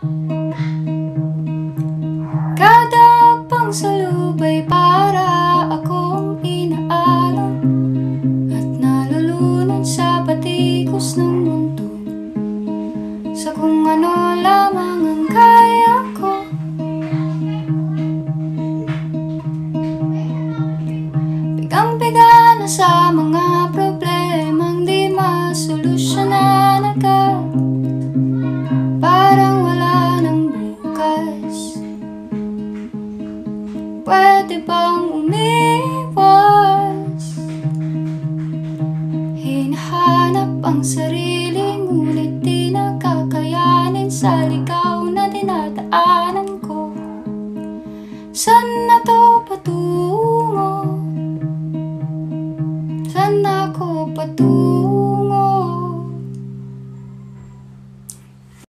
Kada pangsalubay para akong inaalon at nalulunod sa patikos ng mundo, sa kung ano lamang ang kaya ko. Bigang-biga na sa mga problemang di masolusyonan agad, parang wala nang bukas. Pwede bang umiwas? Hinahanap ang sarili, ngunit di nakakayanin sa ligaw na dinadaanan ko. Saan na to patungo? Saan ako patungo?